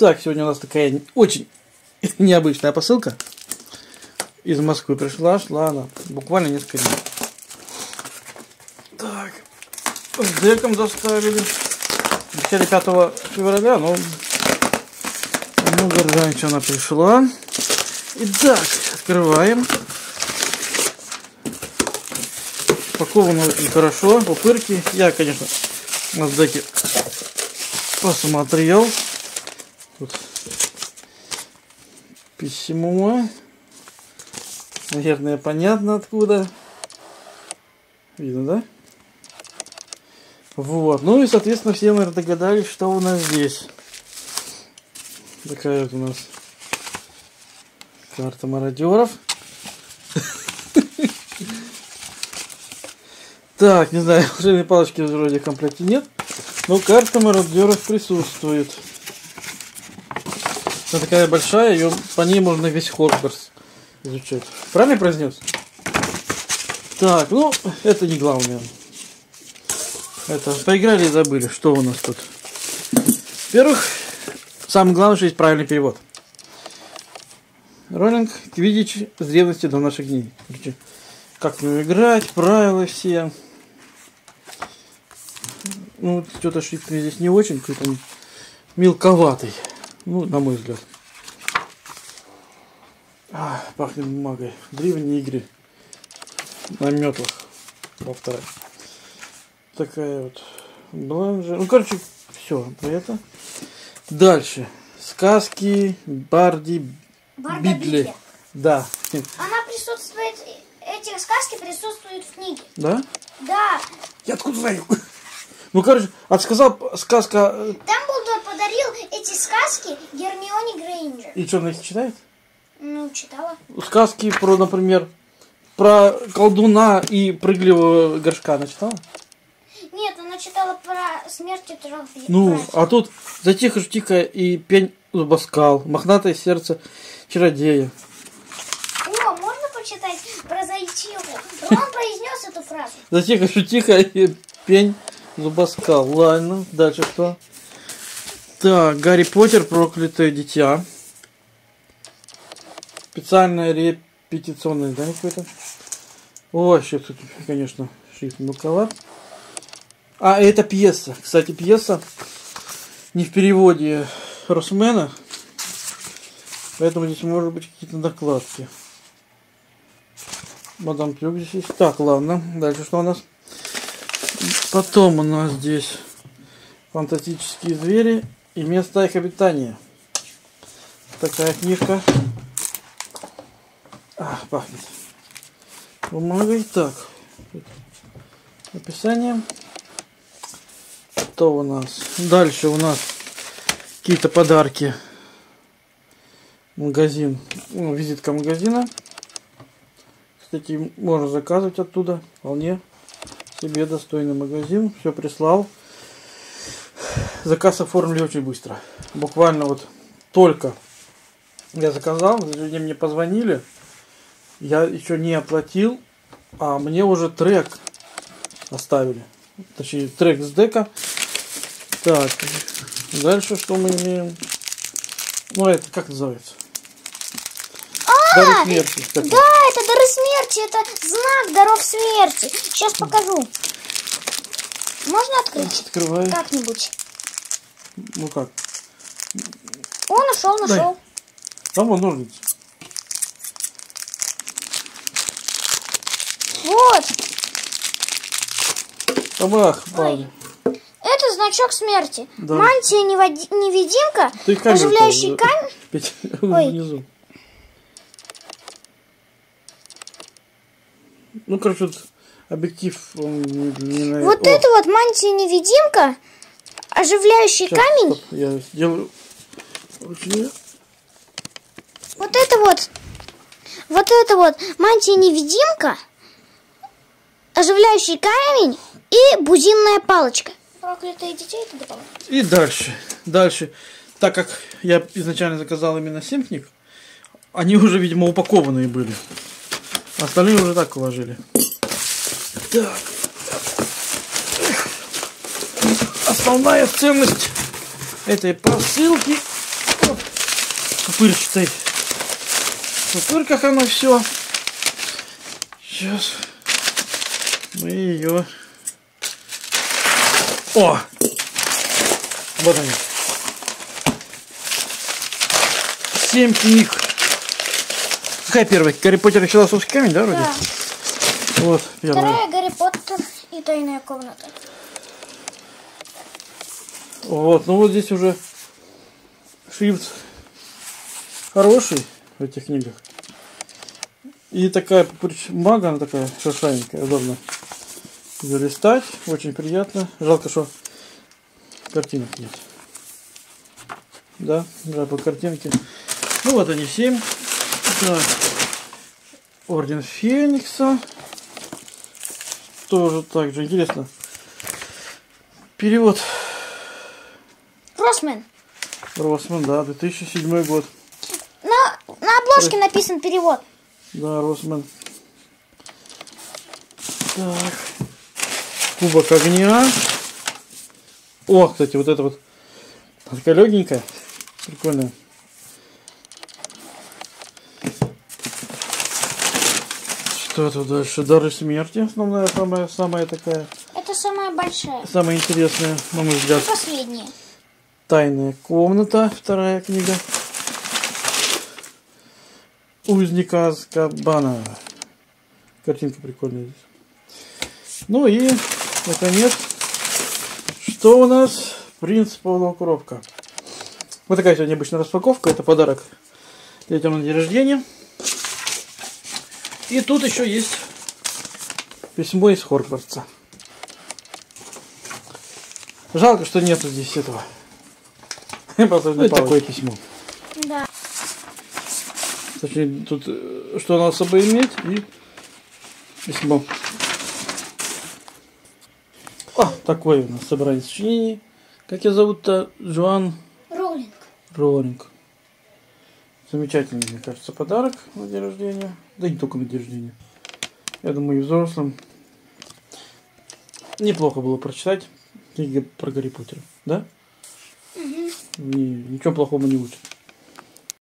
Так, сегодня у нас такая очень необычная посылка. Из Москвы пришла, шла она буквально несколько дней. Так, с деком доставили. Обещали 5 февраля, но много раньше она пришла. Итак, открываем. Упаковано очень хорошо, пупырки. Я, конечно, на деке посмотрел. Тут письмо. Наверное, понятно откуда. Видно, да? Вот. Ну и, соответственно, все, наверное, догадались, что у нас здесь. Такая вот у нас карта мародеров. Так, не знаю, волшебной палочки вроде в комплекте нет. Но карта мародеров присутствует. Она такая большая, ее, по ней можно весь Хогвартс изучать. Правильно я произнес? Так, ну, это не главное. Это, поиграли и забыли, что у нас тут. Во-первых, самое главное, что есть правильный перевод. Роллинг, Квиддич с древности до наших дней. Как в него играть, правила все. Ну, что-то шрифт мне здесь не очень, какой-то мелковатый. Ну, на мой взгляд. Пахнет бумагой. Древние игры. На метлах. Повторяю. Такая вот бланжа. Ну, короче, все про это. Дальше. Сказки Барди Бидли. Да. Она присутствует, эти сказки присутствуют в книге. Да? Да. Я откуда знаю? Ну, короче, отсказал сказка... Дамблдор подарил эти сказки Гермионе Грейнджер. И что, она их читает? Ну, читала. Сказки про, например, про колдуна и прыгливого горшка она читала? Нет, она читала про смерть и трофеи. Ну, а тут затихо-тихо и пень зубоскал, мохнатое сердце чародея. О, можно почитать про зайчиху? Рон произнес эту фразу. Затихо-тихо и пень зубоскал. Ладно, дальше что? Так, Гарри Поттер, проклятое дитя. Специальное репетиционное, да, какое-то? О, вообще тут, конечно, шрифт мелковат. А, это пьеса. Кстати, пьеса не в переводе Росмена. Поэтому здесь может быть какие-то накладки. Мадам Трюк здесь есть. Так, ладно. Дальше что у нас? Потом у нас здесь фантастические звери и места их обитания. Такая книжка. Пахнет бумагой. Так. Описание. Что у нас? Дальше у нас какие-то подарки. Магазин. Ну, визитка магазина. Кстати, можно заказывать оттуда. Вполне себе достойный магазин. Все прислал. Заказ оформили очень быстро. Буквально вот только я заказал. Мне позвонили. Я еще не оплатил. А мне уже трек оставили. Точнее, трек с дека. Так. Дальше что мы имеем? Ну, это как называется? Дары смерти. Да, это дары смерти. Это знак даров смерти. Сейчас покажу. Можно открыть? Открывай. Как-нибудь. Ну как? О, нашел. Там вон ножницы. Вот. Ах, ладно. Это значок смерти. Да. Мантия невидимка, оживляющий камень. Ой. Внизу. Ну, короче, вот объектив он не Вот это вот мантия невидимка, оживляющий камень. Стоп, я сделаю ручнее. Вот это вот мантия невидимка, оживляющий камень и бузинная палочка. Проклятые детей это добавил. И дальше. Так как я изначально заказал именно 7 книг, они уже, видимо, упакованные были. Остальные уже так уложили. Так. Основная ценность этой посылки Вот. В пупырчатой пупырках оно все. Сейчас мы ее... О! Вот они. 7 книг. Какая первая? Гарри Поттер и философский камень, да, вроде? Да. Вот, первая. Вторая Гарри Поттер и тайная комната. Вот, ну вот здесь уже шрифт хороший в этих книгах. И такая бумага, она такая шершавенькая, удобно ее листать, очень приятно. Жалко, что картинок нет. Да, жалко картинки. Ну вот они 7. Так. Орден Феникса. Тоже так же интересно. Перевод. Росман. Росман, да, 2007 год. На обложке написан перевод. Да, Росман. Так. Кубок огня. О, кстати, вот это вот такая легенькая. Прикольная. Что тут дальше? Дары смерти. Основная, самая такая. Это самая большая. Самая интересная, на мой взгляд. И последняя. Тайная комната. Вторая книга. Узника Азкабана. Картинка прикольная здесь. Ну и, наконец, что у нас? Принц полукровка. Вот такая сегодня необычная распаковка. Это подарок детям на день рождения. И тут еще есть письмо из Хогвартса. Жалко, что нету здесь этого. Вот такое письмо. Да. Точнее, тут что надо с собой иметь и письмо. Такое у нас собрание сочинений. Как я зовут-то? Джоан Роулинг. Роулинг. Замечательный, мне кажется, подарок на день рождения. Да не только на день рождения. Я думаю, и взрослым. Неплохо было прочитать книги про Гарри Поттера. Да? Угу. Ничего плохого не учат.